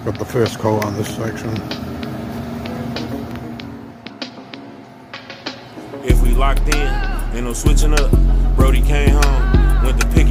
Got the first call on this section. If we locked in, ain't no switching up. Brody came home, went to pick